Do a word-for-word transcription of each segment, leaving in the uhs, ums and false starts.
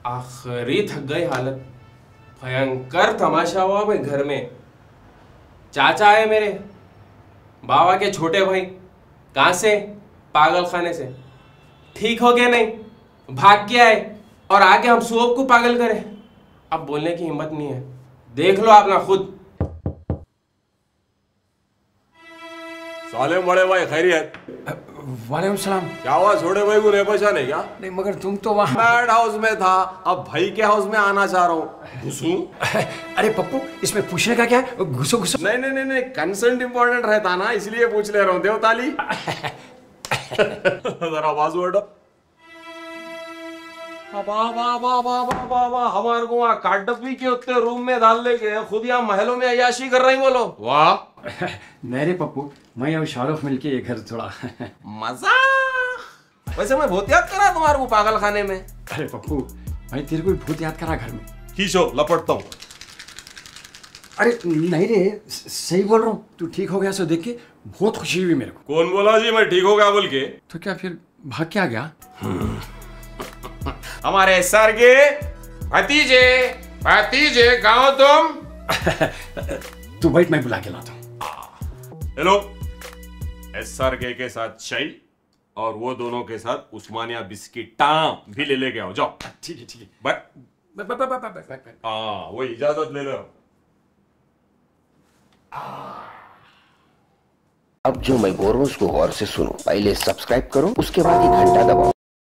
आखिरी थक गई हालत। भयंकर तमाशा हुआ भाई घर में। चाचा है मेरे, बाबा के छोटे भाई। कहाँ से? पागल खाने से। ठीक हो गया नहीं, भाग के आए और आके हम सब को पागल करे। अब बोलने की हिम्मत नहीं है, देख लो आप ना खुद। साले बड़े भाई खैरियत? वालेकुम सलाम। क्या हुआ छोटे भाई को नहीं पहचाने क्या? नहीं मगर तुम तो वहाँ बैड हाउस में था, अब भाई के हाउस में आना चाह रहा हूँ। घुसूं? अरे पप्पू इसमें पूछने का क्या है, घुसो घुसो। नहीं नहीं नहीं नहीं कंसेंट इंपॉर्टेंट रहता ना, इसलिए पूछ ले रहा हूँ। देवताली जरा बाजू हटो। वाह वाह वाह वाह वाह वाह वाह, हमारे को वहाँ काटपी के उत्ते रूम में डाल लेके खुद यहाँ महलों में अयाशी कर रही बोलो। वाह नहीं रे पप्पू, मैं और शाहरुख मिलके ये घर थोड़ा मजा। वैसे मैं बहुत याद करा तुम्हारे को पागल खाने में। अरे पप्पू भाई तेरे को बहुत याद करा घर में। खींचो लपटता हूँ। अरे नहीं रे, सही बोल रहा हूँ। तू ठीक हो गया सो देख के बहुत खुशी हुई मेरे को। कौन बोला जी मैं ठीक हो गया बोल के? तो क्या फिर भाग के आ गया? हमारे सर के भतीजे भतीजे गाँव तुम। तू बैठ, मैं बुला के लाता हूँ। हेलो, एस आर के के साथ चाय और वो दोनों के साथ उस्मानिया बिस्किट भी ले लेके आओ। जाओ। ठीक है ठीक है। बट हाँ वो इजाजत ले लो। अब जो मैं बोल रहा हूँ उसको गौर से सुनो। पहले सब्सक्राइब करो, उसके बाद ये घंटा दबाओ।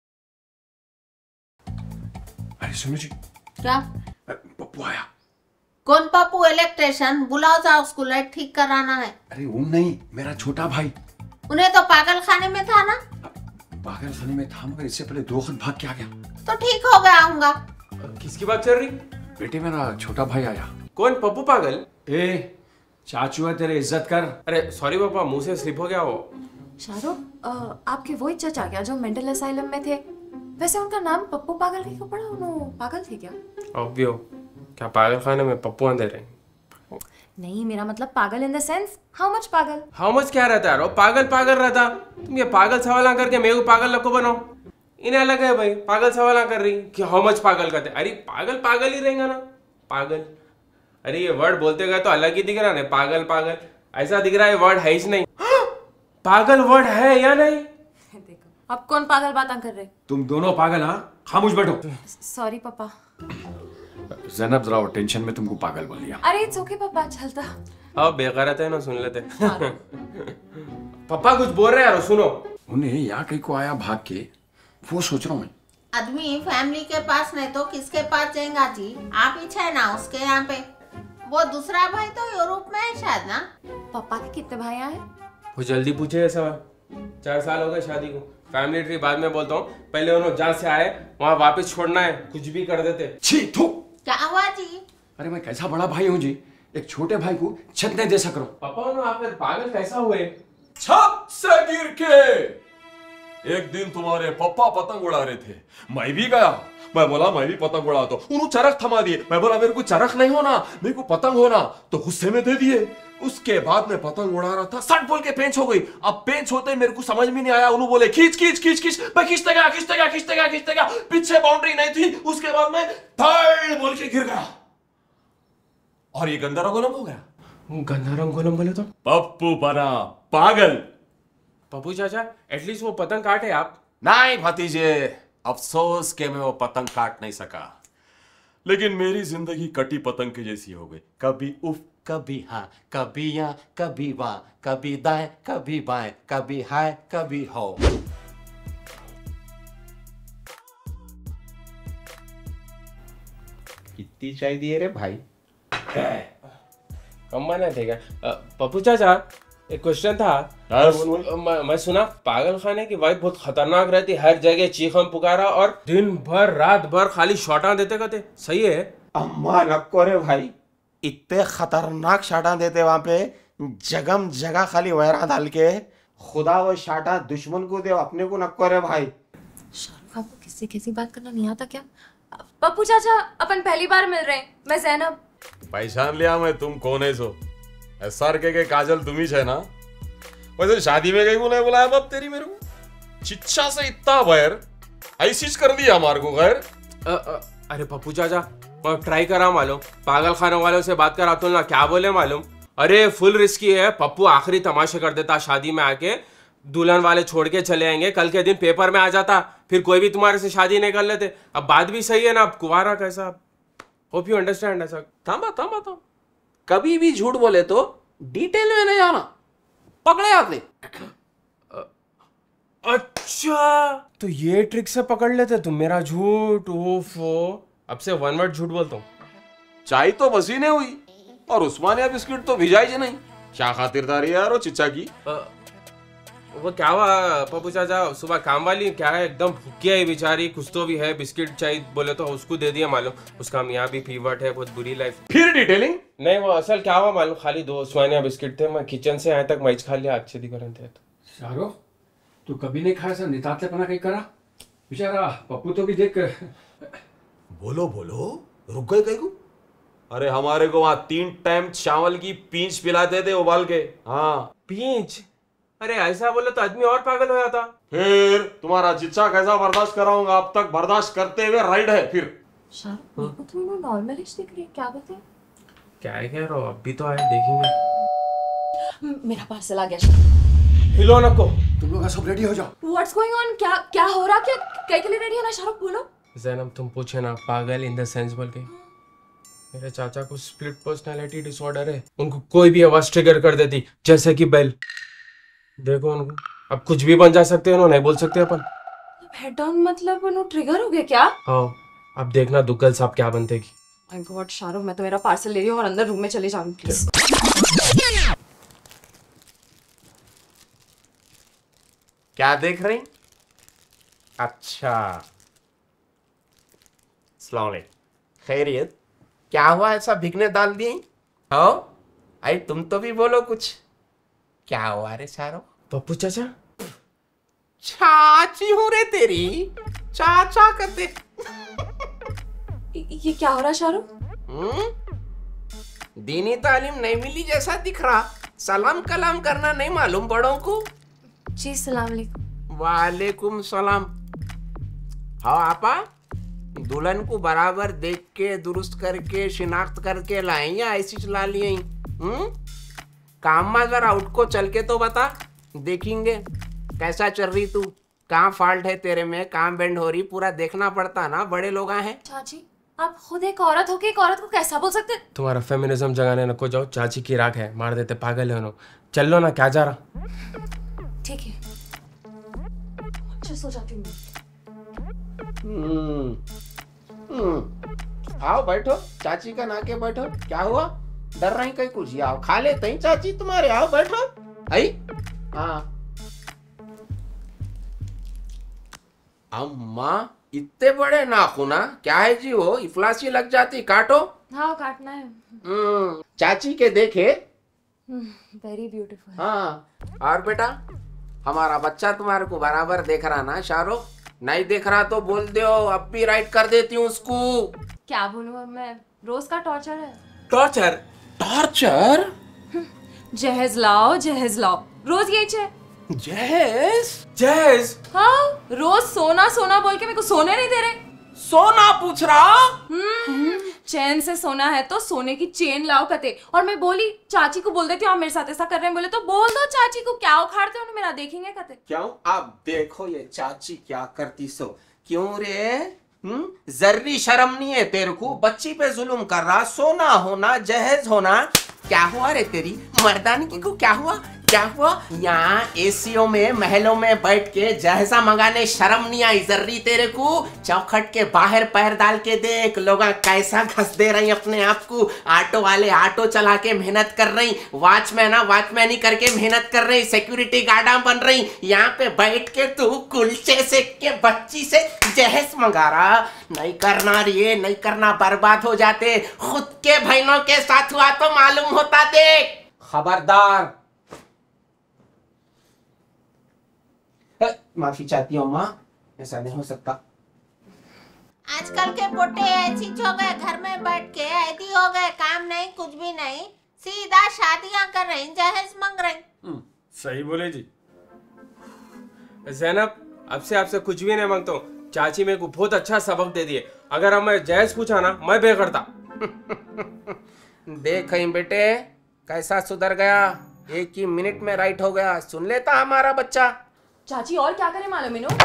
अरे सुनो जी। क्या? पप्पू आया। कौन पप्पू? इलेक्ट्रिशियन बुलाओ, जाओ उसको लाइट ठीक कराना है। अरे वो नहीं, मेरा छोटा भाई। उन्हें तो पागल खाने में था ना? पागल खाने में था मगर इससे पहले दो वक्त भाग के आ गया। तो ठीक हो गया आऊंगा। किसकी बात चल रही? बेटे मेरा छोटा भाई आया। कौन? पप्पू पागल? ए चाचू है तेरे, इज्जत कर। अरे सॉरी पापा, मुंह से स्लिप हो गया वो। शाहरुख, आपके वही चचा क्या जो मेंटल असाइलम में थे? वैसे उनका नाम पप्पू पागल क्यों पड़ा? उन्होंने पागल थे क्या? ऑब्वियो, क्या पागल खाने में पप्पू अंदर है? नहीं, मेरा मतलब पागल in the sense how much पागल। हाउ मच क्या रहता है? पागल पागल रहता। तुम ये पागल सवाल करके मेरे को पागल लगो बनाओ। इन्हें अलग है भाई, पागल सवाल कर रही कि हाउ मच पागल कहते। अरे पागल पागल ही रहेगा ना, पागल। अरे ये वर्ड बोलते गए तो अलग ही दिख रहा है, पागल पागल ऐसा दिख रहा है, वर्ड है ही नहीं। पागल वर्ड है या नहीं? देखो अब कौन पागल बातें कर रहे? तुम दोनों पागल। हाँ खामोश बैठो। सॉरी पापा। ज़ैनब जरा टेंशन में तुमको पागल बोल दिया। अरे इट्स ओके पापा, चलता। अब बेगैरत है ना, सुन लेते। पापा कुछ बोल रहे हैं यार, सुनो। उन्हें यहाँ कहीं को आया भाग के, वो सोच रहा हूँ मैं। आदमी फैमिली के पास नहीं तो किसके पास जाएगा जी? आप ही है ना उसके यहाँ पे। वो दूसरा भाई तो यूरोप में है शायद ना। पापा के कितने भाई हैं? वो जल्दी पूछे ये सवाल। चार साल हो गए शादी को। फैमिली ट्री बाद में बोलता हूँ, पहले उन्होंने जहाँ से आए वहाँ वापस छोड़ना है, कुछ भी कर देते। छी थू। क्या हुआ जी? अरे मैं कैसा बड़ा भाई हूँ जी, एक छोटे भाई को छत नहीं दे सक रहा हूँ। पापा उन्होंने आप पागल कैसा हुए? छत से गिर के एक दिन तुम्हारे पप्पा पतंग उड़ा रहे थे, मैं भी गया। मैं बोला मैं भी पतंग उड़ा, तो उन्होंने चरख थमा दिए। मैं बोला मेरे को चरख नहीं होना, मेरे को पतंग होना, तो गुस्से में दे दिए। उसके बाद में पतंग उड़ा रहा था, सट बोल के पेंच हो गई। अब पेंच होते मेरे को समझ में नहीं आया, उन्होंने बोले खींच खींच खींच खींच। मैं खींचते गया खींचते गया खींचते गया खींचते गया, पीछे बाउंड्री नहीं थी। उसके बाद में धड़ बोल के गिर गया और ये गंदा रंगोलम हो गया। गंदा रंगोलम बोले तो पप्पू बना पागल। पप्पू चाचा एटलीस्ट वो पतंग काटे आप। नहीं भतीजे, अफसोस के मैं वो पतंग काट नहीं सका, लेकिन मेरी जिंदगी कटी पतंग के जैसी हो गई। कभी उफ, कभी हाँ, कभी यहाँ, कभी वहां, कभी दाएं, कभी बाएं, कभी हाय, कभी हो। कितनी चाय दिए रे भाई? कम बना थे क्या? पप्पू चाचा एक क्वेश्चन था। मैं, मैं सुना पागल खाने की वाइफ बहुत खतरनाक रहती, हर जगह चीखम पुकारा और दिन भर रात भर खाली शॉटा देते कहते, सही है? अम्मा नको रे भाई, इतने खतरनाक शाटा देते वहां पे, जगम जगह खाली वैरा डाल के। खुदा वो शाटा दुश्मन को दे, अपने को नको रे भाई। शाहरुख आपको किससे कैसी बात करना नहीं आता क्या? पप्पू चाचा अपन पहली बार मिल रहे हैं, मैं ज़ैनब। पहचान लिया मैं, तुम कौन है सो? एस आर के के काजल तुम ही है ना? वैसे शादी में गई को नहीं बुलाया बाप तेरी मेरे को? चिच्चा से इतना बैर ऐसी कर दिया हमारे को। खैर अरे पप्पू चाचा, मैं ट्राई करा मालूम, पागल खाने वालों से बात करा तो ना क्या बोले मालूम, अरे फुल रिस्की है, पप्पू आखिरी तमाशे कर देता शादी में आके, दुल्हन वाले छोड़ के चले आएंगे, कल के दिन पेपर में आ जाता, फिर कोई भी तुम्हारे से शादी नहीं कर लेते। अब बात भी सही है ना, अब कुंवारा कैसा, होप यू अंडरस्टैंड ऐसा। थामा थामा थामा, कभी भी झूठ बोले तो डिटेल में नहीं जाना, पकड़े आते। अच्छा, तो ये ट्रिक से पकड़ लेते तुम मेरा झूठ। ओफो, अब से वन वर्ड झूठ बोलता हूँ। चाय तो बसी नहीं हुई और उस्मानिया बिस्किट तो भिजाई जी नहीं, क्या खातिरदारी यार वो चिच्चा की। अ, वो क्या हुआ पप्पू चाचा, सुबह काम वाली क्या है एकदम भूखी है बेचारी, कुछ तो भी है, बिस्किट चाहिए बोले तो उसको दे दिया मालूम, उसका मियाँ भी फीवर्ट है, बहुत बुरी लाइफ। फिर डिटेलिंग नहीं वो असल क्या हुआ मालूम, खाली दो उस्मानिया बिस्किट थे, मैं किचन से आए तक मैच खा लिया, अच्छे दिख रहे थे। शाहरुख, तू कभी नहीं खाया सा नितातलेपना कहीं करा बेचारा पप्पू तो भी देख। बोलो बोलो, रुक गए कहीं को। अरे हमारे को वहां तीन टाइम चावल की पींच पिलाते थे उबाल के। हाँ पींच, अरे ऐसा बोले तो आदमी और पागल हो जाता। फिर तुम्हारा चिच्चा कैसा बर्दाश्त कराऊंगा, अब तक बर्दाश्त करते हुए राइड है। फिर शाहरुख, तुम लोग नॉर्मलिश दिख रही है, क्या बात है? क्या है कह रहे हो, अब भी तो आए देखेंगे। मेरा पार्सल आ गया। हिलो नको, तुम लोग सब रेडी हो जाओ। What's going on? क्या क्या हो रहा, क्या कई के लिए रेडी होना? शाहरुख बोलो। जैनब तुम पूछे ना, पागल इन द सेंस बोल के, मेरे चाचा को स्प्लिट पर्सनालिटी डिसऑर्डर है, उनको कोई भी आवाज ट्रिगर कर देती, जैसे कि बेल। देखो उनको, अब कुछ भी बन जा सकते हैं, नहीं बोल सकते अपन। हेड डाउन मतलब उन्होंने ट्रिगर हो गया क्या? हाँ, अब देखना दुग्गल साहब क्या बनते की। माय गॉड शाहरुख, मैं तो मेरा पार्सल ले रही हूँ और अंदर रूम में चली जाऊंगी प्लीज। क्या देख रही? अच्छा, अस्सलाम वालेकुम, खैरियत? क्या हुआ, ऐसा भिगने डाल दिए? हाँ आई, तुम तो भी बोलो कुछ, क्या हुआ रे शाहरुख? पप्पू चाचा, चाची हूँ रे तेरी, चाचा करते। ये क्या हो रहा शाहरुख? हम्म, दीनी तालीम नहीं मिली जैसा दिख रहा, सलाम कलाम करना नहीं मालूम बड़ों को। जी सलाम अलैकुम। वालेकुम सलाम। हाँ आपा, दुल्हन को बराबर देख के दुरुस्त करके शिनाख्त करके लाए या ऐसी चला लिए? हम्म, काम में जरा आउट को चल के तो बता, देखेंगे कैसा चल रही तू, कहाँ फॉल्ट है तेरे में, कहाँ बेंड हो रही, पूरा देखना पड़ता ना, बड़े लोग हैं। चाची, आप खुद एक औरत हो के एक औरत को कैसा बोल सकते? तुम्हारा फेमिनिज्म जगाने नको जाओ, चाची की राख है, मार देते, पागल है उन्होंने। चल लो ना, क्या जा रहा। ठीक है, अच्छे सो जाती हूँ। हम्म, हम्म, आओ बैठो, चाची का नाके बैठो। क्या हुआ, डर रही कहीं कुछ? आओ खा लेते हैं चाची तुम्हारे, आओ बैठो। आई हाँ अम्मा, इतने बड़े नाखूना, क्या है जी वो, इफलासी लग जाती, काटो। हाँ काटना है। हम्म, चाची के देखे। Very beautiful. हाँ, और बेटा हमारा बच्चा तुम्हारे को बराबर देख रहा ना शाहरुख? नहीं देख रहा तो बोल दो, अब भी राइट कर देती हूँ उसको। क्या बोलूँ अब मैं, रोज का टॉर्चर है। टॉर्चर? टॉर्चर? जहेज लाओ, जहेज लाओ, रोज यही छे। जहेज? जहेज? हाँ, रोज सोना सोना बोल के मेरे को सोने नहीं दे रहे। सोना पूछ रहा? हम्म, चैन से सोना है तो सोने की चेन लाओ कते। और मैं बोली चाची को बोल देती हूँ आप मेरे साथ ऐसा कर रहे हैं, बोले तो बोल दो चाची को, क्या उखाड़ते हो मेरा, देखेंगे कते। क्यों, अब देखो ये चाची क्या करती सो। क्यों रे, हम्म, जर्री शर्म नहीं है तेरे को, बच्ची पे जुल्म कर रहा, सोना होना जहेज होना, क्या हुआ रे तेरी मर्दानगी को, क्या हुआ क्या हुआ? यहाँ एसीओ में महलों में बैठ के जहजा मंगाने शर्म नहीं आई जर्री तेरे को? चौखट के बाहर पैर डाल के देख, लोग कैसा घस दे रही अपने आप को, ऑटो वाले ऑटो चला के मेहनत कर रही, वॉचमैन वॉचमैनी करके मेहनत कर रही, सिक्योरिटी गार्डा बन रही, यहाँ पे बैठ के तू कुलचे सेक के बच्ची से जहेज मंगा रहा। नहीं करना रे, नहीं करना, बर्बाद हो जाते, खुद के बहनों के साथ हुआ तो मालूम होता। देख खबरदार। माफी चाहती हूँ माँ, ऐसा नहीं हो सकता। आजकल के पोटे ऐसी हो गए, घर में बैठ के ऐदी हो गए, काम नहीं कुछ भी नहीं, सीधा शादियां कर रही, जहेज मांग रही। सही बोले जी। जैनब, अब से आपसे कुछ भी नहीं मांगता हूँ, चाची मेरे को बहुत अच्छा सबक दे दिए। अगर अब मैं जहेज पूछा ना मैं बे करता। देख कहीं बेटे कैसा सुधर गया, एक ही मिनट में राइट हो गया। सुन लेता हमारा बच्चा। चाची और क्या करे मालूम इनो?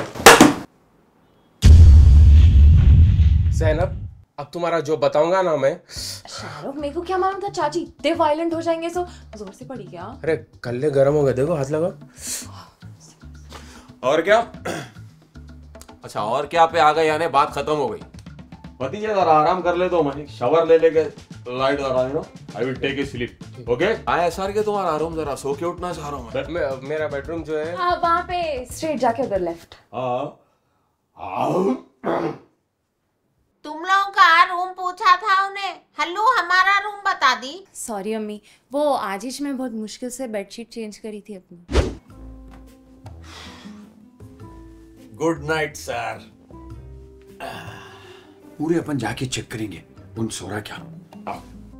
ज़ैनब अब तुम्हारा जो बताऊंगा ना मैं। शाहरुख मेरे को क्या मालूम था चाची इतने वायलेंट हो जाएंगे, सो जोर से पड़ी क्या? अरे कल्ले गर्म हो गए, देखो हाथ लगा। और क्या? अच्छा और क्या पे आ गए, यानी बात खत्म हो गई। भतीजे जरा आराम कर ले तो मैं शावर ले लेके लाइट जरा you know I will take a sleep. Okay आया सर के तुम्हारा रूम जरा सो के उठना चाह रहा हूं मैं। मैं मेरा बेडरूम जो है हाँ वहाँ पे स्ट्रेट जाके उधर लेफ्ट। तुम लोगों का रूम पूछा था उन्हें, हल्लू हमारा रूम बता दी। सॉरी अम्मी, वो आजिश में बहुत मुश्किल से बेडशीट चेंज करी थी अपनी। Good night sir. पूरे अपन जाके चेक करेंगे उन सो रहा क्या। आओ।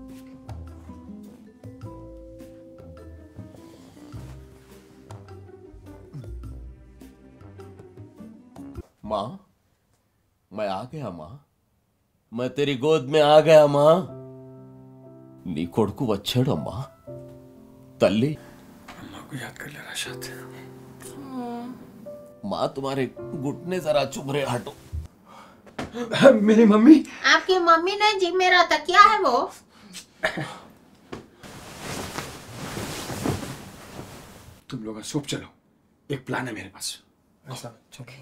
माँ मैं आ गया, माँ मैं तेरी गोद में आ गया माँ। नी కొడుకు వచ్చాడమ్మా తల్లి। अम्मा को याद कर ले राशाद। माँ तुम्हारे घुटने जरा चुभ रहे, हटो। मेरी मम्मी। आपकी मम्मी ने जी, मेरा तकिया है वो। तुम लोग सूप चलो, एक प्लान है मेरे पास। ऐसा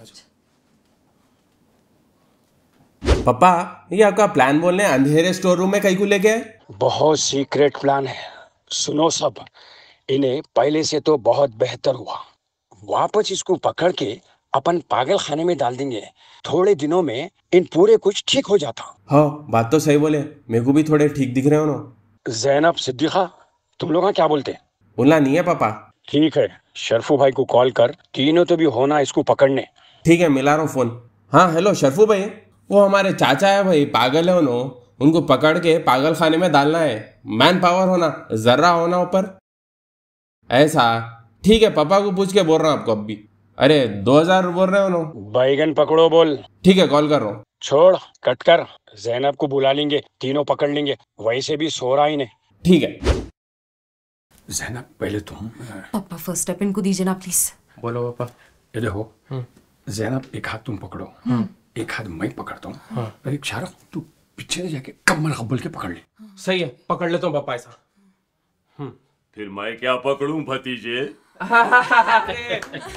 पापा ये आपका प्लान बोलने अंधेरे स्टोर रूम में कहीं को लेके आए? बहुत सीक्रेट प्लान है, सुनो सब। इन्हें पहले से तो बहुत बेहतर हुआ, वापस इसको पकड़ के अपन पागल खाने में डाल देंगे। थोड़े दिनों में इन पूरे कुछ ठीक हो जाता। हाँ बात तो सही बोले, मेरे को भी थोड़े ठीक दिख रहे हो ना। जैनब सिद्दीका तुम लोग क्या बोलते? बोलना नहीं है पापा। ठीक है, शरफू भाई को कॉल कर, तीनों तो भी होना इसको पकड़ने। ठीक है मिला रहा हूँ फोन। हाँ हेलो शरफू भाई, वो हमारे चाचा है भाई, पागल है उन्होंने, उनको पकड़ के पागल खाने में डालना है। मैन पावर होना, जर्रा होना ऊपर ऐसा। ठीक है पापा को पूछ के बोल रहा हूँ आपको अभी। अरे दो हजार बोल रहे हो ना? बैगन पकड़ो बोल। ठीक है कॉल कर रहा हूँ। छोड़ कट कर, जैनब को बुला लेंगे, तीनों पकड़ लेंगे, वैसे भी सो रहा ही नहीं। ठीक है जैनब पहले तुम। पापा फर्स्ट स्टेप इनको दीजिए ना प्लीज। बोलो पापा। ये देखो जैनब, एक हाथ तुम पकड़ो, एक हाथ मैं पकड़ता हूँ, और एक शाहरुख तू पीछे से जाके कमर खब्बल के पकड़ ले। सही है पकड़ लेता हूँ पापा ऐसा। फिर मैं क्या पकड़ूं भतीजे? अरे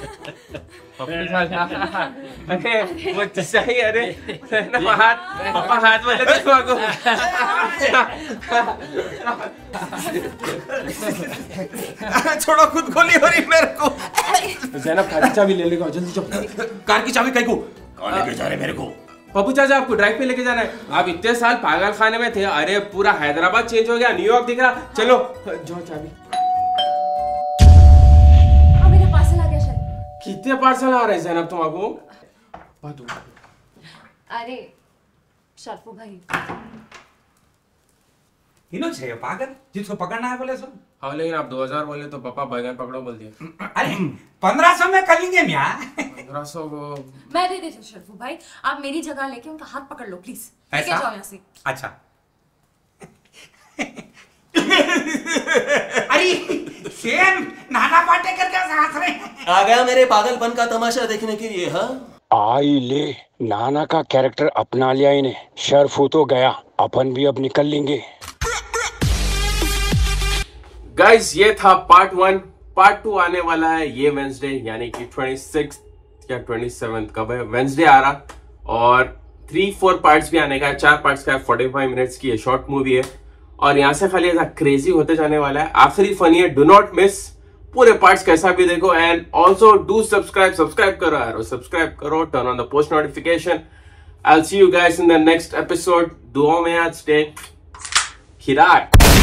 वो सही। अरे हाथ पापा हाथ वाले देखो को। छोड़ो, खुद गोली हो रही मेरे को। ज़ैनब कार की चाबी ले लेगा, जल्दी चलो। कार की चाबी कहीं को कौन लेके जा रहे मेरे को? पप्पू चाचा आपको ड्राइव पे लेके जाना है। आप इतने साल पागल खाने में थे, अरे पूरा हैदराबाद चेंज हो गया, न्यूयॉर्क दिख रहा। चलो जो चाबी। मेरा पार्सल आ गया शायद। कितने पार्सल आ रहे हैं ज़ैनब तुम्हारे? अरे शरफू भाई इनो छे पागल जिसको पकड़ना है बोले सो। हाँ लेकिन आप दो हजार बोले तो पापा बैगन पकड़ो बोल दिया। अरे पंद्रह सौ में कर लेंगे मियाँ। पंद्रह सौ को मैं दे देती हूँ शरफू भाई, आप मेरी जगह लेके उनका हाथ पकड़ लो प्लीज। लेके ऐसा? जाओ यहाँ से। अच्छा। अरे सेम नाना पाटेकर क्या हंस रहे हैं? आ गया मेरे पागलपन का तमाशा देखने के लिए। हाँ आई ले, नाना का कैरेक्टर अपना लिया इन्हें। शरफू तो गया, अपन भी अब निकल लेंगे। गाइस ये था पार्ट वन। पार्ट टू आने वाला है ये वेंसडे, यानी कि छब्बीस या सत्ताईस कब है, वेंसडे आ रहा। और थ्री फोर पार्ट्स भी आने का है, चार पार्ट्स का है, पैंतालीस मिनट्स की है, शॉर्ट मूवी है। और यहाँ से खाली ऐसा क्रेजी होते जाने वाला है। आखिरी फनी है, डू नॉट मिस, पूरे पार्ट्स कैसा भी देखो। And also do subscribe, subscribe करो यार, सब्सक्राइब करो, turn on the post notification. I will see you guys in the next episode. दुआ में याद, स्टे खिराट।